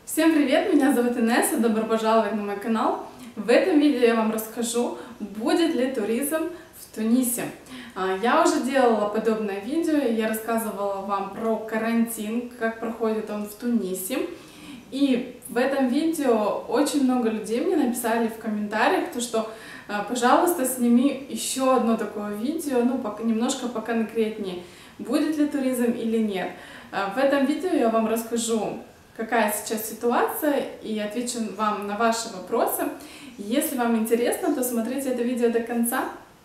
Всем привет, меня зовут Инесса, добро пожаловать на мой канал. В этом видео я вам расскажу, будет ли туризм в Тунисе. Я уже делала подобное видео, я рассказывала вам про карантин, как проходит он в Тунисе. И в этом видео очень много людей мне написали в комментариях, что пожалуйста, сними еще одно такое видео, немножко поконкретнее, будет ли туризм или нет. В этом видео я вам расскажу, какая сейчас ситуация, и отвечу вам на ваши вопросы. Если вам интересно, то смотрите это видео до конца.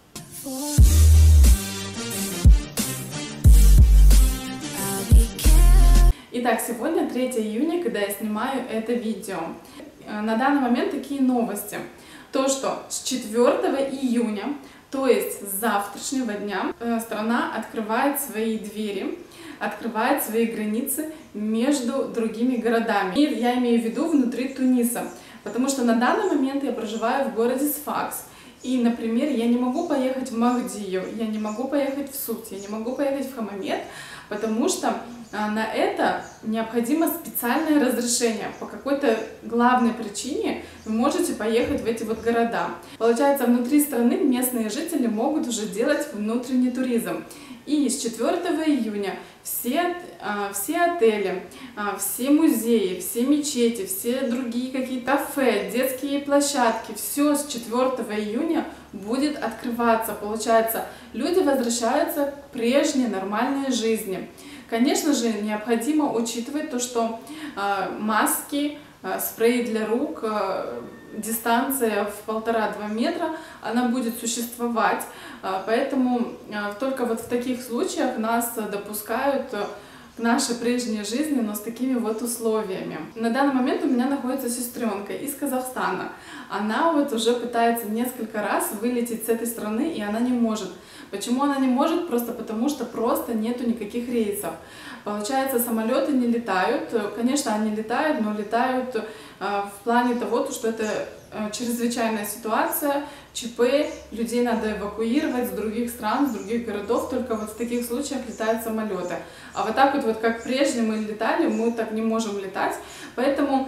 Итак, сегодня 3 июня, когда я снимаю это видео. На данный момент такие новости. То, что с 4 июня, то есть с завтрашнего дня, страна открывает свои двери, открывает свои границы между другими городами. И я имею в виду внутри Туниса, потому что на данный момент я проживаю в городе Сфакс. И, например, я не могу поехать в Махдию, я не могу поехать в Сут, я не могу поехать в Хамамет, потому что на это необходимо специальное разрешение. По какой-то главной причине вы можете поехать в эти вот города. Получается, внутри страны местные жители могут уже делать внутренний туризм. И с 4 июня все отели, все музеи, все мечети, все другие какие-то кафе, детские площадки, все с 4 июня будет открываться. Получается, люди возвращаются к прежней нормальной жизни. Конечно же, необходимо учитывать то, что маски, спрей для рук, дистанция в 1,5-2 метра, она будет существовать, поэтому только вот в таких случаях нас допускают к нашей прежней жизни, но с такими вот условиями. На данный момент у меня находится сестренка из Казахстана. Она вот уже пытается несколько раз вылететь с этой страны, и она не может. Почему она не может? Просто потому, что нету никаких рейсов. Получается, самолеты не летают. Конечно, они летают, но летают в плане того, что это чрезвычайная ситуация, ЧП, людей надо эвакуировать с других стран, с других городов, только вот в таких случаях летают самолеты. А вот так вот как прежде мы летали, мы так не можем летать. Поэтому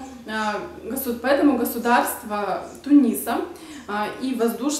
государство Туниса и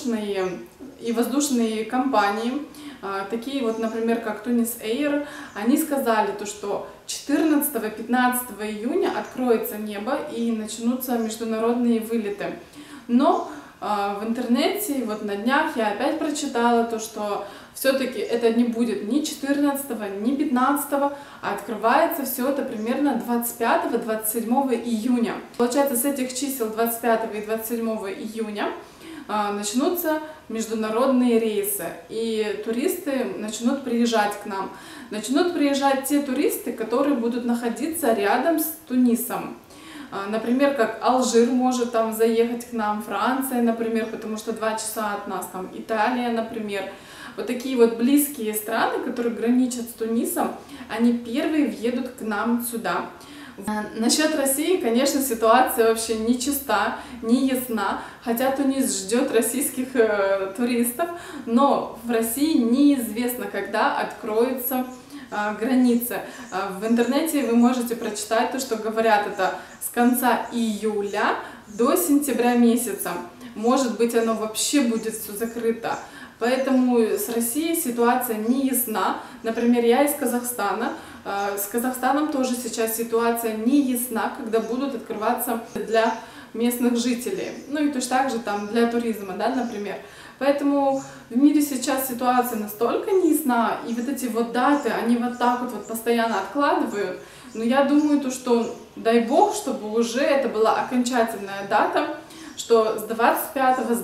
воздушные компании, такие вот, например, как Tunis Air, они сказали, что 14-15 июня откроется небо и начнутся международные вылеты. Но в интернете, вот на днях я опять прочитала что все-таки это не будет ни 14, ни 15, а открывается все это примерно 25-27 июня. Получается, с этих чисел 25 и 27 июня начнутся международные рейсы, и туристы начнут приезжать к нам. Начнут приезжать те туристы, которые будут находиться рядом с Тунисом. Например, как Алжир может там заехать к нам, Франция, например, потому что 2 часа от нас, там Италия, например. Вот такие вот близкие страны, которые граничат с Тунисом, они первые въедут к нам сюда. Насчет России, конечно, ситуация вообще не чиста, не ясна, хотя Тунис ждет российских туристов, но в России неизвестно, когда откроются границы. В интернете вы можете прочитать то, что говорят это с конца июля до сентября месяца. Может быть, оно вообще будет все закрыто. Поэтому с Россией ситуация не ясна. Например, я из Казахстана. С Казахстаном тоже сейчас ситуация не ясна, когда будут открываться для местных жителей. Ну и точно так же там для туризма, да, например. Поэтому в мире сейчас ситуация настолько не ясна, и вот эти вот даты, они вот так вот постоянно откладывают. Но я думаю, что дай бог, чтобы уже это была окончательная дата, что с 25-27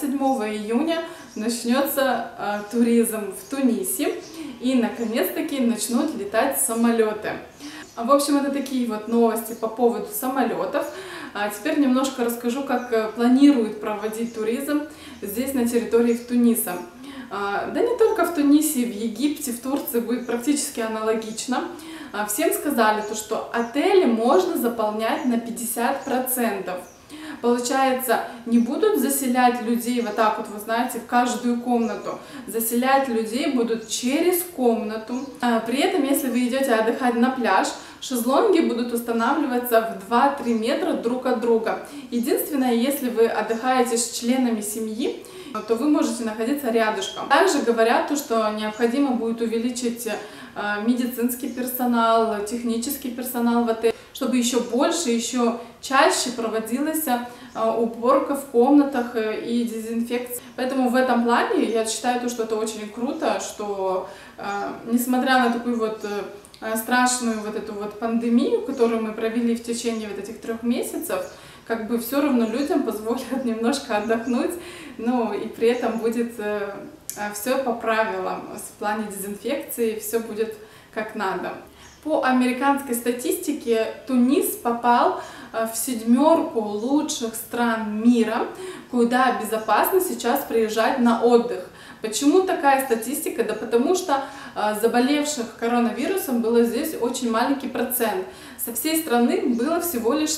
июня начнется туризм в Тунисе, и наконец-таки начнут летать самолеты. В общем, это такие вот новости по поводу самолетов. А теперь немножко расскажу, как планируют проводить туризм здесь, на территории Туниса. Да не только в Тунисе, в Египте, в Турции будет практически аналогично. Всем сказали, что отели можно заполнять на 50%. Получается, не будут заселять людей вот так вот, вы знаете, в каждую комнату. Заселять людей будут через комнату. При этом, если вы идете отдыхать на пляж, Шезлонги будут устанавливаться в 2-3 метра друг от друга. Единственное, если вы отдыхаете с членами семьи, то вы можете находиться рядышком. Также говорят, что необходимо будет увеличить медицинский персонал, технический персонал в отеле, чтобы еще больше, еще чаще проводилась уборка в комнатах и дезинфекция. Поэтому в этом плане я считаю, что это очень круто, что несмотря на такую вот страшную вот эту вот пандемию, которую мы провели в течение вот этих 3 месяцев, как бы все равно людям позволят немножко отдохнуть, ну и при этом будет все по правилам, в плане дезинфекции все будет как надо. По американской статистике Тунис попал в 7 лучших стран мира, куда безопасно сейчас приезжать на отдых. Почему такая статистика? Да потому что заболевших коронавирусом было здесь очень маленький процент. Со всей страны было всего лишь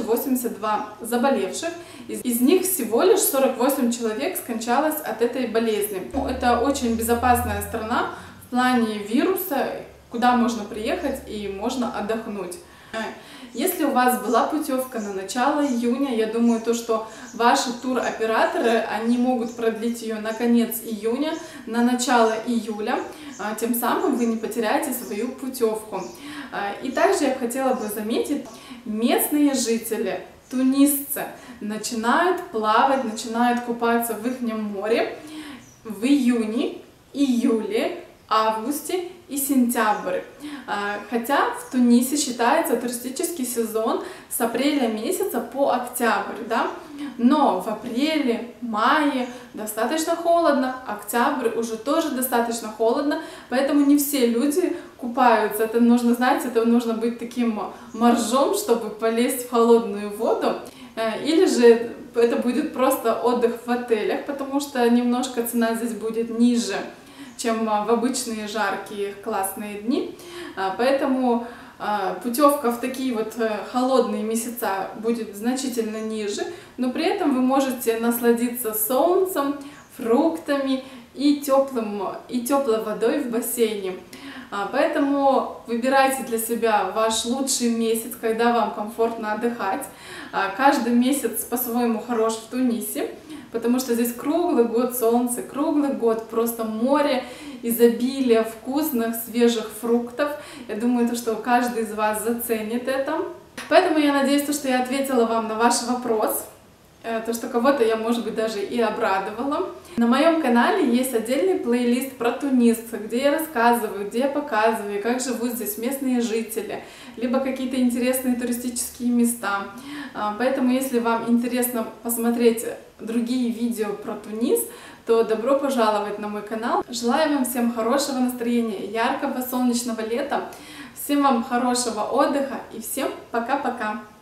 1082 заболевших, из них всего лишь 48 человек скончалось от этой болезни. Это очень безопасная страна в плане вируса, куда можно приехать и можно отдохнуть. Если у вас была путевка на начало июня, я думаю, что ваши туроператоры, они могут продлить ее на конец июня, на начало июля, тем самым вы не потеряете свою путевку. И также я хотела бы заметить, местные жители, тунисцы, начинают плавать, начинают купаться в их море в июне, июле, августе и сентябрь. Хотя в Тунисе считается туристический сезон с апреля месяца по октябрь, да? Но в апреле, мае достаточно холодно, октябрь уже тоже достаточно холодно, поэтому не все люди купаются. Это нужно, знаете, это нужно быть таким моржом, чтобы полезть в холодную воду. Или же это будет просто отдых в отелях, потому что немножко цена здесь будет ниже, чем в обычные жаркие классные дни. Поэтому путевка в такие вот холодные месяца будет значительно ниже, но при этом вы можете насладиться солнцем, фруктами и теплой водой в бассейне. Поэтому выбирайте для себя ваш лучший месяц, когда вам комфортно отдыхать. Каждый месяц по-своему хорош в Тунисе, потому что здесь круглый год солнце, круглый год просто море, изобилие вкусных, свежих фруктов. Я думаю, что каждый из вас заценит это. Поэтому я надеюсь, что я ответила вам на ваш вопрос, что кого-то я, может быть, даже и обрадовала. На моем канале есть отдельный плейлист про Тунис, где я рассказываю, где я показываю, как живут здесь местные жители, либо какие-то интересные туристические места. Поэтому, если вам интересно посмотреть другие видео про Тунис, то добро пожаловать на мой канал. Желаю вам всем хорошего настроения, яркого солнечного лета, всем вам хорошего отдыха и всем пока-пока!